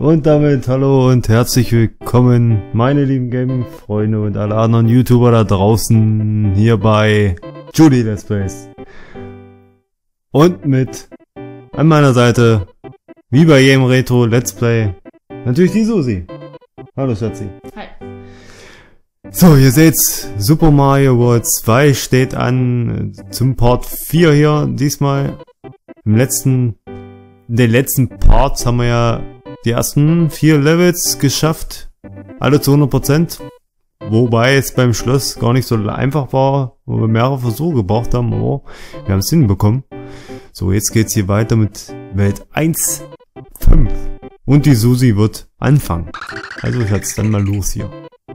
Und damit hallo und herzlich willkommen, meine lieben Gaming-Freunde und alle anderen YouTuber da draußen, hier bei Judy Let's Plays. Und mit an meiner Seite, wie bei jedem Retro Let's Play, natürlich die Susi. Hallo Schatzi. Hi. So, ihr seht's, Super Mario World 2 steht an, zum Part 4 hier, diesmal. In den letzten Parts haben wir ja die ersten 4 Levels geschafft, alle zu 100%, wobei es beim Schloss gar nicht so einfach war, wo wir mehrere Versuche gebraucht haben, aber wir haben es hinbekommen. So, jetzt geht's hier weiter mit Welt 1.5 und die Susi wird anfangen. Also ich hat's dann mal los hier.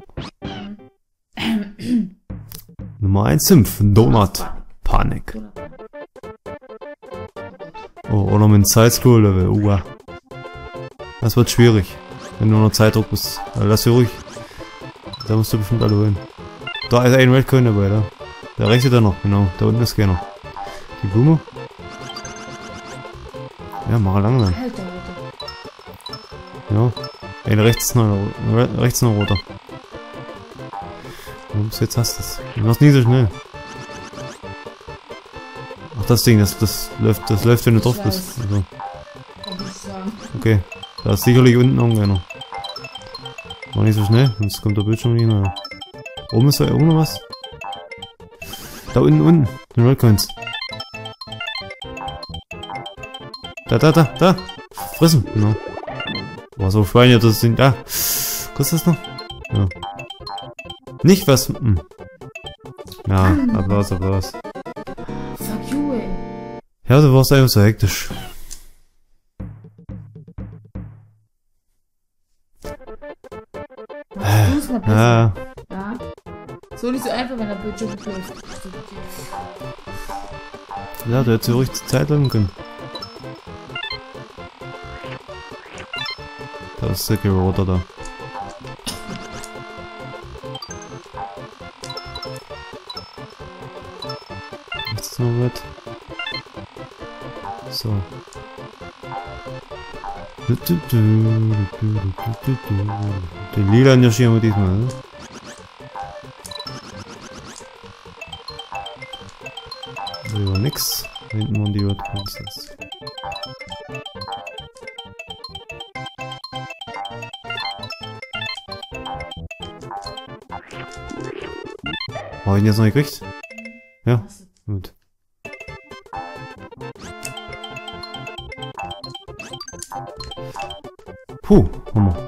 Nummer 1.5, Donut Panik. Oh, oder mit einem Side-Scroll-Level, Das wird schwierig, wenn du unter Zeitdruck bist. Also lass dir ruhig. Da musst du bestimmt alle holen. Da ist ein Redcoin dabei, da. Der rechte da noch, genau. Da unten ist keiner. Die Blume. Ja, mach langsam. Ja. Ein rechts noch roter. Ups, jetzt hast du es. Du machst nie so schnell. Ach, das Ding, das läuft, wenn du drauf bist. Also. Okay. Da ist sicherlich unten irgendeiner. War nicht so schnell, sonst kommt der Bildschirm nicht mehr. Oben ist da oben noch was? Da unten, den Redcoins. Da! Frissen, genau. Boah, so Schweine, das sind da. Kostet das noch? Ja. Nicht was. Ja, Applaus. Fuck you, ey. Ja, du warst einfach so hektisch. Ja. Ja. So nicht so einfach, wenn der Bildschirm läuft. Ja, du hättest ja ruhig zur Zeit lang können. Da ist der Geroder da. Ist noch was? So. Den lila Yoshi haben wir diesmal, ne? So, nix. Da hinten waren die Red Princess. Hab ich ihn jetzt noch gekriegt? Ja, gut. Puh, Hammer.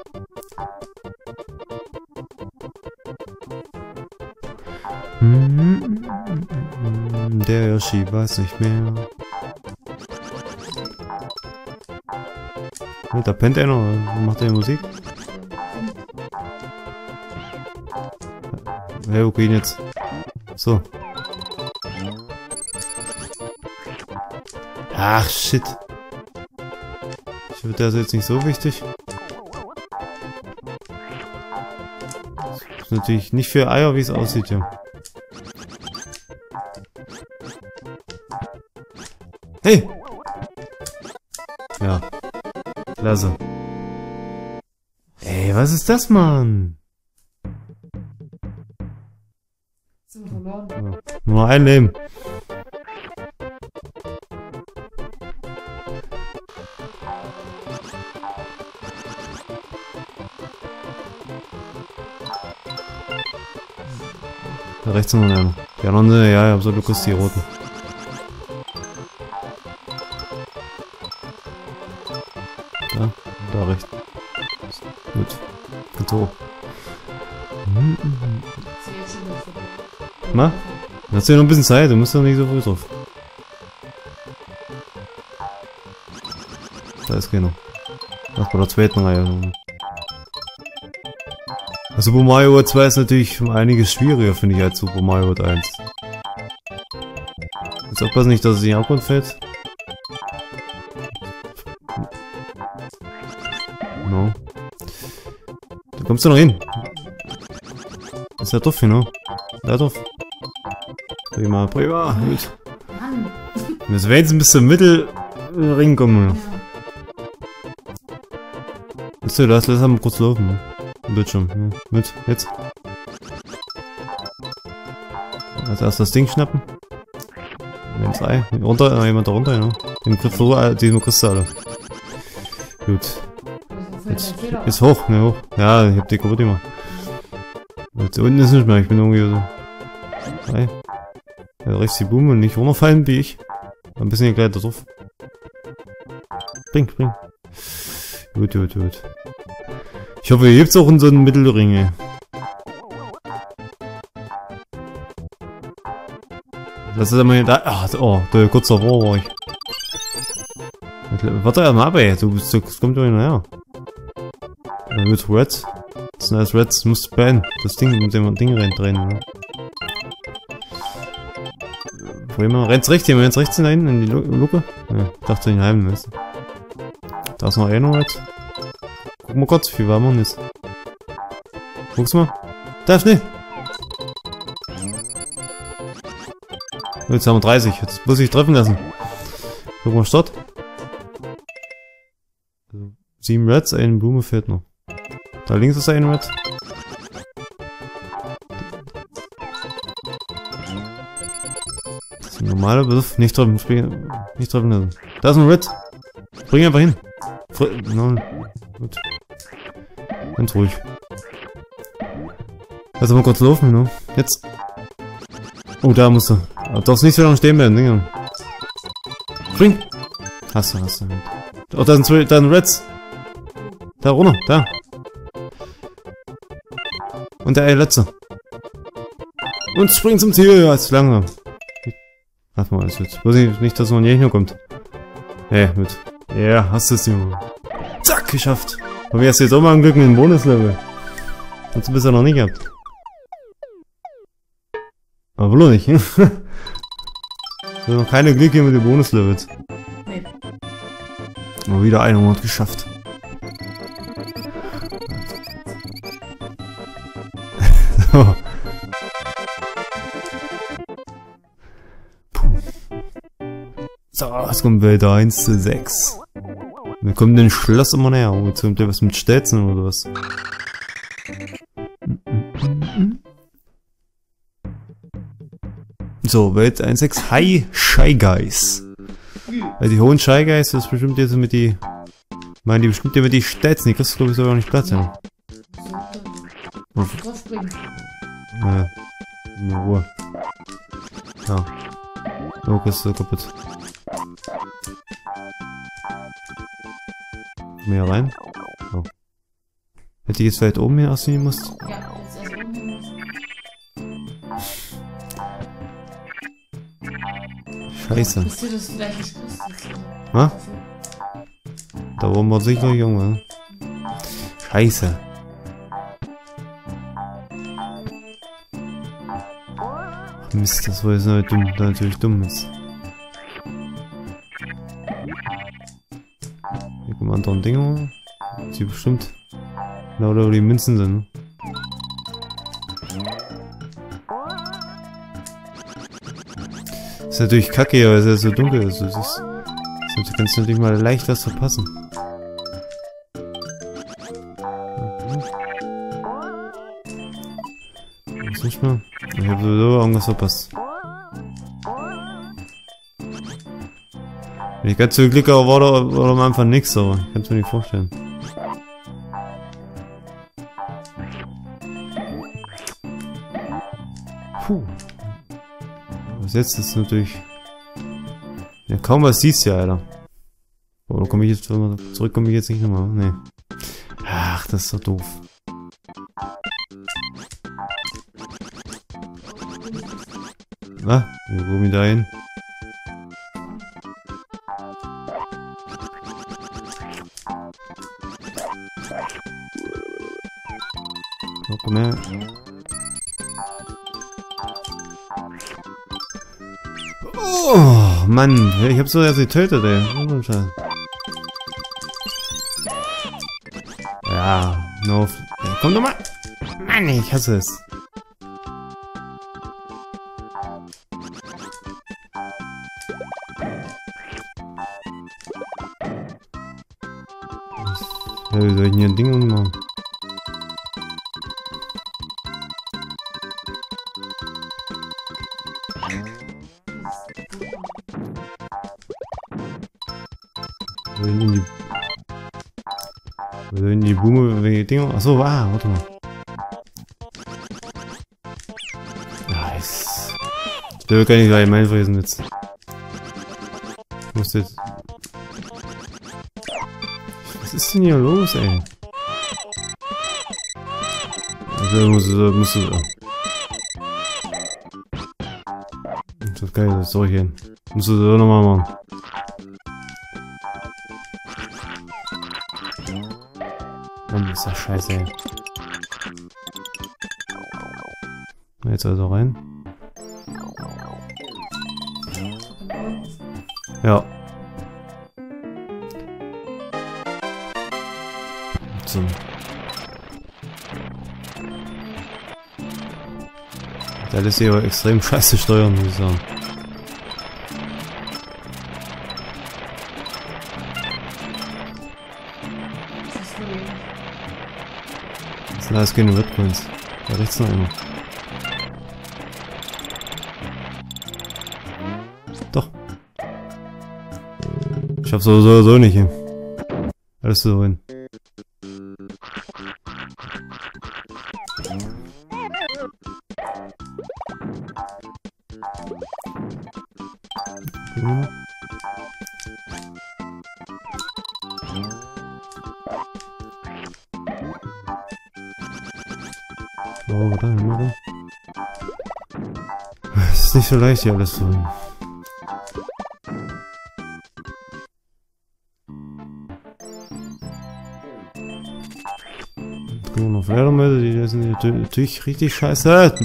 Der Yoshi weiß nicht mehr. Da pennt er noch, macht er Musik? Ja, okay, jetzt. So. Ach, shit. Ich finde das jetzt nicht so wichtig. Ist natürlich nicht für Eier, wie es aussieht, ja. Hey! Ja. Klasse. Ey, was ist das, Mann? Sind wir verloren? Ja. Nur ein Leben. Da rechts sind noch einer. Die anderen sind, ja, so Lukas, die roten. Da rechts. Gut. Ganz hoch. Na? Hast du ja noch ein bisschen Zeit, du musst doch nicht so früh drauf. Da ist keiner. Ach, bei der zweiten Reihe. Super Mario World 2 ist natürlich um einiges schwieriger, finde ich, als Super Mario World 1. Jetzt aufpassen nicht, dass es in den Abgrund fällt. No. Da kommst du noch hin. Das ist ja doof, ne? Da doof. Prima. Gut. Mann. Müssen wir jetzt ein bisschen Mittelring kommen. Ja. Achso, lass mal kurz laufen. Ne? Bildschirm. Ja. Mit, jetzt. Als erst das Ding schnappen. Ins Ei. Runter, jemand da runter, ja. Den kriegst du alle. Gut. Jetzt hoch, ne, hoch. Ja, ich hab die kaputt gemacht. Jetzt unten ist nicht mehr, ich bin irgendwie so. Ei. Ja, rechts die Blume und nicht runterfallen wie ich. Ein bisschen gegleitet drauf. Spring. Gut. Ich hoffe, ihr hebt's auch in so einen Mittelring, ey. Das ist immer hier da. Ach, oh, da kurz davor war ich. Warte erstmal ab, ey. Das kommt doch hinterher. Mit Reds. Das sind alles Reds. Musst du beenden. Das Ding, mit dem Ding reindrehen. Ne? Rennt's rechts hier, rennt's rechts hinein in die Luke. Ja, ich dachte in den Heimen ist. Da ist noch einer jetzt. Guck mal kurz, wie viel warm man ist. Guck's mal. Da, schnell! Jetzt haben wir 30. Jetzt muss ich treffen lassen. Guck mal, Start. 7 Reds, eine Blume fehlt noch. Da links ist ein Red. Das ist ein normaler Begriff. Nicht treffen, nicht treffen lassen. Da ist ein Red. Spring einfach hin. No. Gut. Ganz ruhig. Lass mal kurz laufen, ne? Jetzt. Oh, da musst du. Du darfst nicht so lange stehen bleiben, Dinger. Spring! Hast du. Oh, da sind Reds. Da runter, da. Und der letzte. Und spring zum Ziel, ja, ist langsam. Lass mal alles jetzt. Weiß ich nicht, dass man hier hinkommt. Hey, mit. Ja, yeah, hast du es, Junge. Zack, geschafft. Aber wie hast du jetzt auch mal ein Glück mit dem Bonuslevel? Hast du bisher noch nicht gehabt. Aber bloß nicht. Noch keine Glück hier mit den Bonuslevels. Nee. Aber wieder 100 geschafft. So. So, was kommt weiter? 1:6. Wir kommen dem Schloss immer näher. Oh, jetzt kommt ja was mit Stelzen oder was? So, Welt 1:6. Hi, Shy Guys. Also die hohen Shy Guys, das ist bestimmt jetzt mit die... Meinen die bestimmt immer die Stelzen. Die kriegst du, glaube ich, sogar nicht Platz, ja. Draufspringen. Ja, in Ruhe. Ja. Oh, ist so kaputt. Komm hier rein. Oh. Hätte ich jetzt vielleicht oben hier aussehen musst? Ja, jetzt erst oben. Scheiße. Ist dir das vielleicht gespritzt? Ha? Da oben war sicher Junge. Scheiße. Mist, das war jetzt natürlich dumm ist. Hier kommen andere Dinger. Die bestimmt lauter die Münzen sind. Ist natürlich kacke, weil es ja so dunkel ist. Sonst kannst du natürlich mal leicht was verpassen. Was nicht mehr? Ich habe sowieso irgendwas verpasst. Wenn ich ganz viel Glück habe, war da am Anfang nichts, aber ich kann es mir nicht vorstellen. Puh. Was jetzt ist natürlich... Ja, kaum was siehst du ja, Alter. Oder komme ich jetzt, zurück komme ich jetzt nicht nochmal? Nee. Ach, das ist doch doof. Na, wir gehen da hin. So, komm her. Oh, Mann, ich hab so erst getötet, ey. Ja, no. Komm doch mal. Mann, ich hasse es. Wie soll ich denn hier ein Ding ummachen? Wo soll in die Blume welche Dinger? Achso, warte mal. Nice. Der will gar nicht gleich mein Verlesen jetzt. Ich muss jetzt. Was ist denn hier los, ey? Okay, musst du. Das ist geil, das soll ich hin. Musst du so nochmal machen. Mann, ist das scheiße, ey. Jetzt also rein. Ja. So. Der lässt sich aber extrem scheiße steuern, muss ich sagen. Das sind alles keine Redcoins. Da rechts noch einer. Doch. Ich schaff's sowieso nicht hin. Alles so hin. Oh, warte, warte. Es ist nicht so leicht hier alles zu holen. Jetzt kommen noch Feuermelder, die sind natürlich richtig scheiße.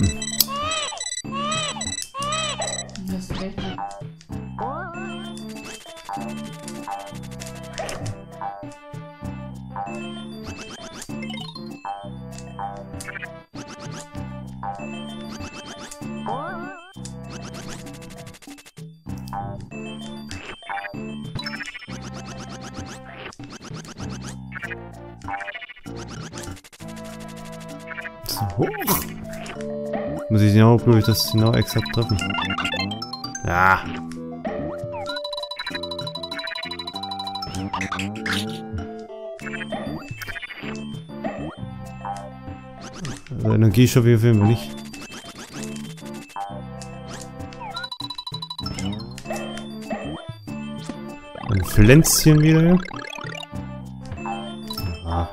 So hoch. Muss ich genau, glaube ich, das genau exakt treffen. Ja. Also Energiestoff hier filmen wir nicht. Ein Pflänzchen wieder hier. Ja.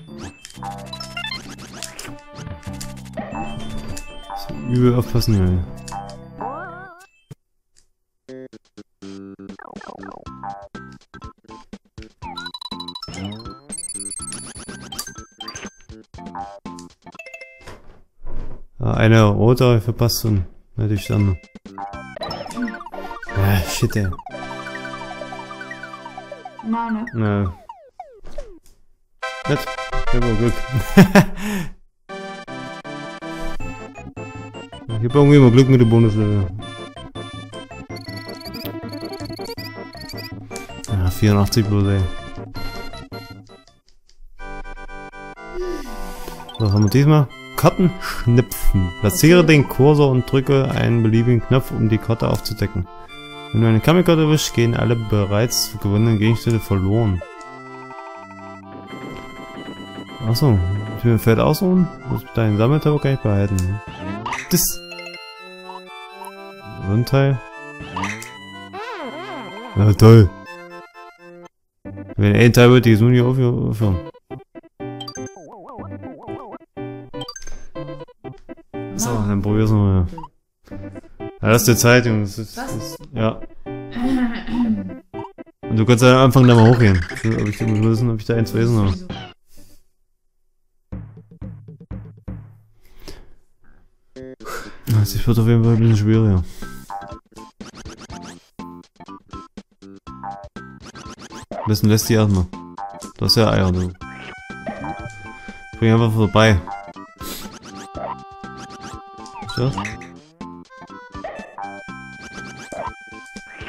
Übel aufpassen, ja. Eine rote verpasst und natürlich dann. Ja, shit, ey. Nein, ne? Ja. Nett. Ich hab auch Glück. Ich hab irgendwie immer Glück mit dem Bonuslevel. Ja, 84 bloß, ey. Was haben wir diesmal? Karten schnipfen. Platziere den Cursor und drücke einen beliebigen Knopf, um die Karte aufzudecken. Wenn du eine Kamikarte erwischst, gehen alle bereits gewonnenen Gegenstände verloren. Achso, ich will ein Feld ausruhen. Muss deinen Sammeltabak gar nicht behalten. Das. So ein Teil. Ja, toll. Wenn ein Teil wird, die so nicht aufhören. So, dann probier's nochmal. Ja, das ist die Zeit, Jungs. Ja. Und du kannst ja am Anfang da mal hochgehen. Ob ich da eins lesen habe. Das wird auf jeden Fall ein bisschen schwieriger. Am besten lässt die erstmal. Du hast ja Eier, du. Spring einfach vorbei. So.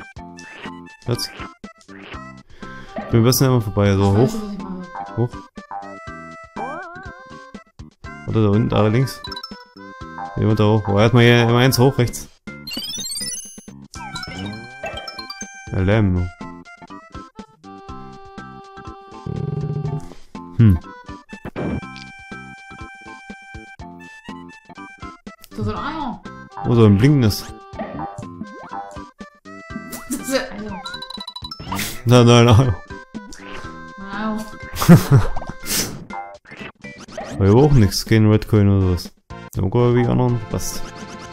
Jetzt. Spring am besten einmal vorbei, so hoch. Hoch. Oder da unten, da links. Jemand da hoch. Oh, erstmal hier immer eins hoch, rechts. Lärm. Das ist ein Eier. Oder ein blinkendes. Das ist ein Eier. Nein. Ein Eier. Aber hier war auch nichts, kein Redcoin oder was. Sogar wie anderen passt.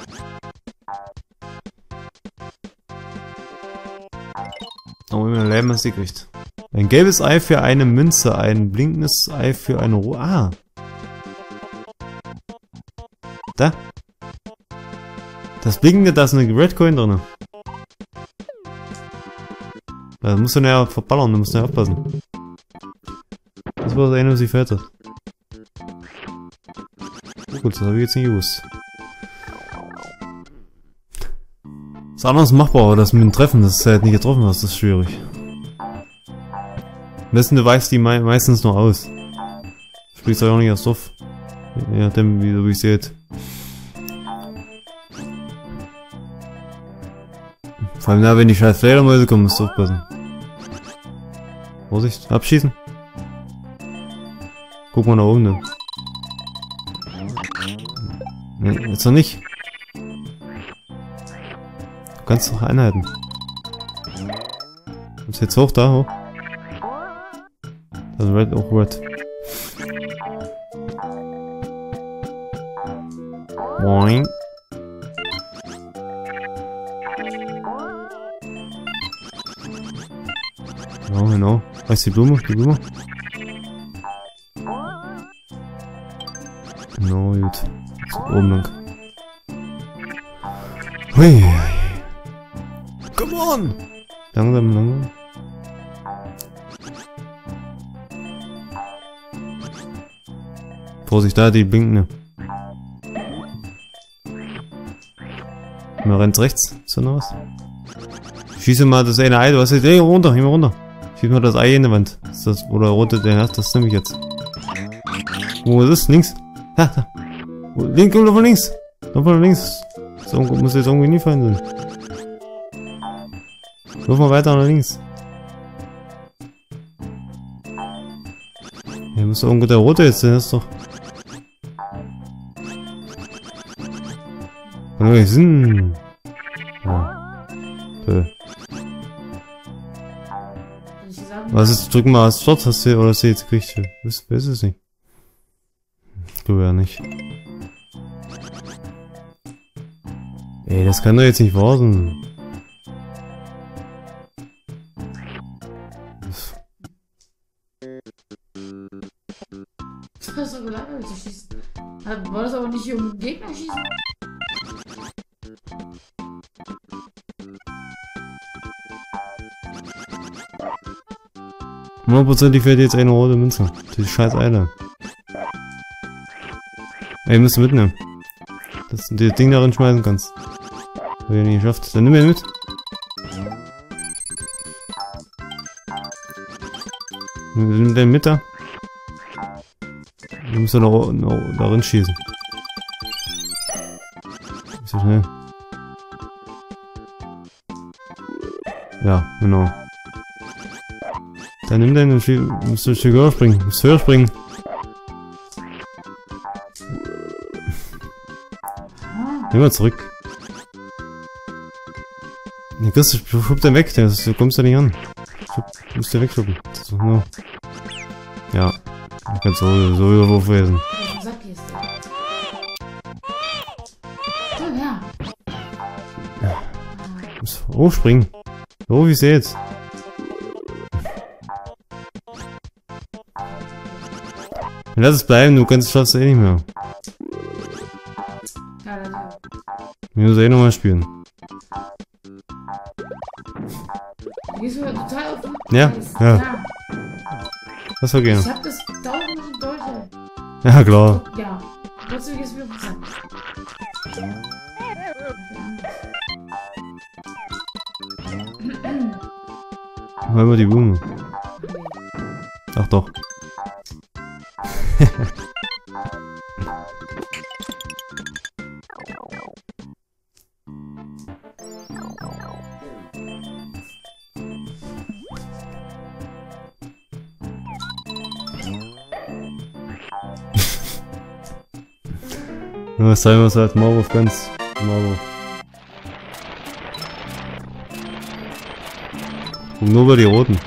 Aber immer ein Leben, was sie kriegt. Ein gelbes Ei für eine Münze, ein blinkendes Ei für eine Ruhe. Ah! Da! Das blinkende, da ist eine Redcoin drin. Da musst du näher verballern, du musst näher aufpassen. Das war das eine, was sie fällt hat. Gut, das habe ich jetzt nicht gewusst. Das andere ist machbar, aber das mit dem Treffen, das ist halt nicht getroffen hast, das ist schwierig. Am besten du weichst die meistens nur aus. Sprichst auch nicht erst auf. Je nachdem, wie es seht. Vor allem, wenn die scheiß Fledermäuse kommen, musst du aufpassen. Vorsicht, abschießen. Guck mal nach oben dann. Nee, jetzt noch nicht. Du kannst doch einhalten. Ist jetzt hoch, da hoch. Also red, auch red. Moin. Genau. Weißt du die Blume? Die Blume? Genau, gut. So, oben lang. Hui. Come on! Langsam. Vorsicht, da die blinkende. Man rennt rechts. Ist da noch was? Schieße mal das eine Ei. Du hast jetzt runter. Schieß mal das Ei in die Wand. Ist das, oder runter den hast, das nehme ich jetzt. Wo ist es? Links. Da. Links, komm von links. Komm von links. So, muss jetzt irgendwie nie fallen sein. Lauf mal weiter nach links. Hier muss irgendwo der rote jetzt sein, das ist doch. Ja. Toll. Was ist, drück mal als Start, hast du, oder hast du jetzt gekriegt? Weiß es nicht. Du ja nicht. Ey, das kann doch jetzt nicht wahr sein. Das hast du gelangweilt zu schießen. War das aber nicht hier um den Gegner schießen? Hundertprozentig fällt jetzt eine rote Münze. Die scheiß Eile. Ey, musst du mitnehmen. Dass du das Ding darin schmeißen kannst. Hab ich nicht geschafft. Dann nimm ihn mit. Nimm den mit da. Du musst da noch darin schießen. Nicht so schnell. Ja, genau. Dann nimm den und musst du ein Stück höher springen. Musst höher springen. Nimm mal zurück. Nee, Chris, schub den weg, du kommst da nicht an. Du musst den wegschuppen. So, no. Ja. Du kannst so überwurfen. So, ja. Du musst hochspringen. So wie es jetzt. Lass es bleiben, du schaffst es eh nicht mehr. Ja, natürlich. Wir müssen eh nochmal spielen. Gehst du total auf den Ja, Eis. ja. Was war gerne? Ich hab das tausend Dolche. Ja, klar. Ja. Trotzdem gehst du mir auf den Sack. Hol mal die Blume. Ach doch. Was sagen wir so als Maulwurf ganz Maulwurf. Und nur über die roten.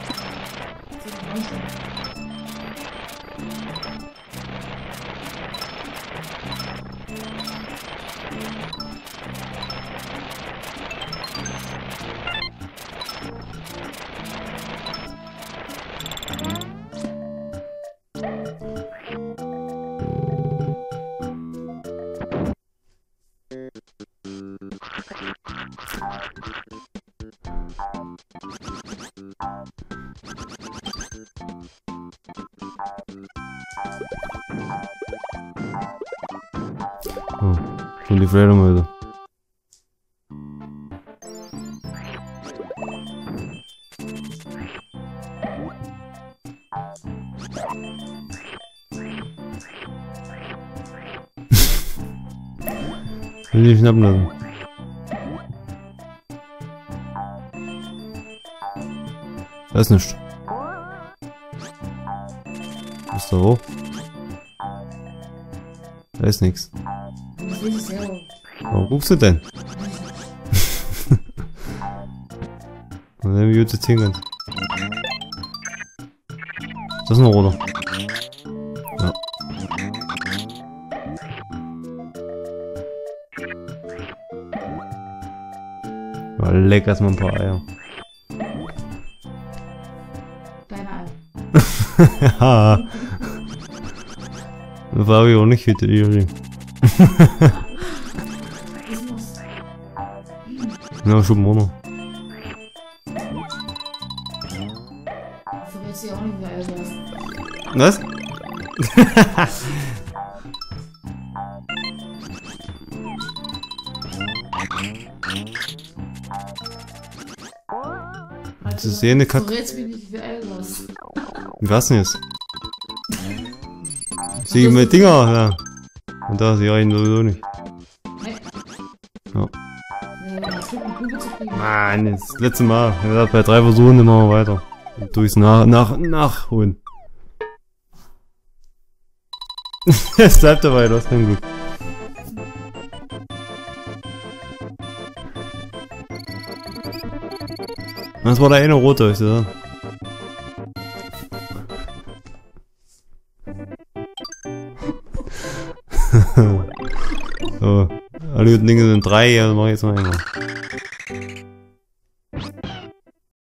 Oh, und die Fledermäuse. Will ich schnappen lassen. Da ist nichts. Ist da hoch? Da ist nichts. Das will ich selber. Warum guckst du denn? Und dann wie du jetzt hin kannst. Das ist ein roter. Ja. Ja, lecker erstmal ein paar Eier. Deine Eier. Ja. Das war ich auch nicht heute, Iri. Das muss. Ja, schon Mono. Verrätst du auch nicht, wie Eier du hast. Was? Das ist eh eine Kacke. Verrätst mir nicht, wie Eier du hast. Was denn jetzt? Sieh mit Dinger, ja. Und da sehe ich ihn sowieso nicht. Nee. Ja. Das tut mir gut zu kriegen. Mann, das letzte Mal. Er sagt, bei 3 Versuchen dann machen wir weiter. Und durchs nachholen. Es bleibt dabei, du hast kein Glück. Das war der eine rote, ich sagen. So, alle guten Dinge sind 3, also mach ich jetzt mal einmal.